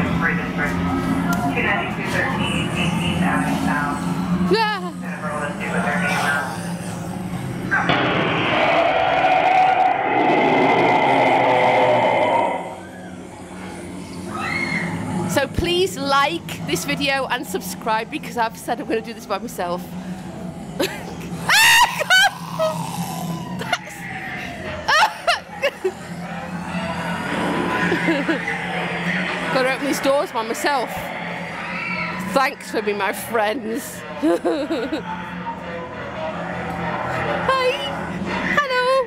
for district. 29213, 18th Avenue South. Yeah. Jennifer will see what their name is. So please like this video and subscribe because I've said I'm going to do this by myself. Got to open these doors by myself. Thanks for being my friends. Hi. Hello.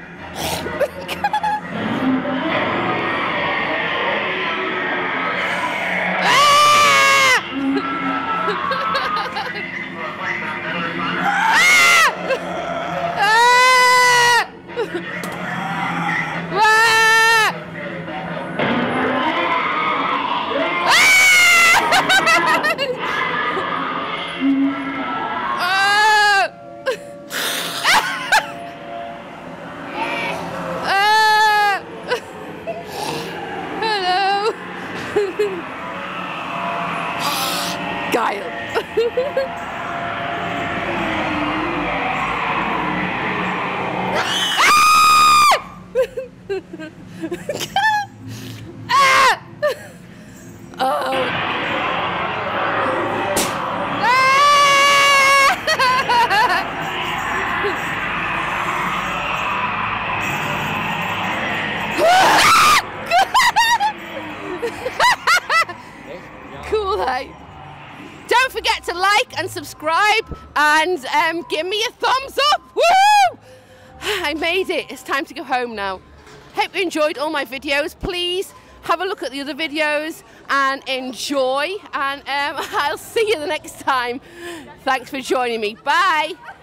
Guile. Cool, hey? Don't forget to like and subscribe and give me a thumbs up. Woo! I made it. It's time to go home now. Hope you enjoyed all my videos. Please have a look at the other videos and enjoy. And I'll see you the next time. Thanks for joining me. Bye.